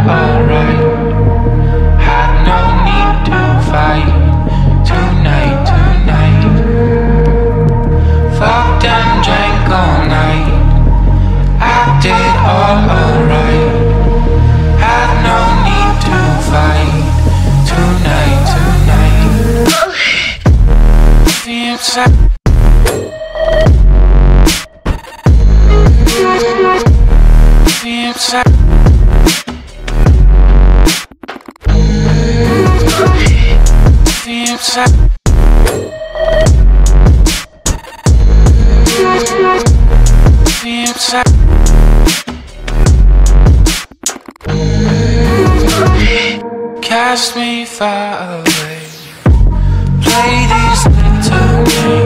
alright. Had no need to fight tonight. Fucked and drank all night. Acted all alright. Had no need to fight tonight. Feel sad. Feel sad. Feel sad. Feel sad. Cast me far away. Play these little games.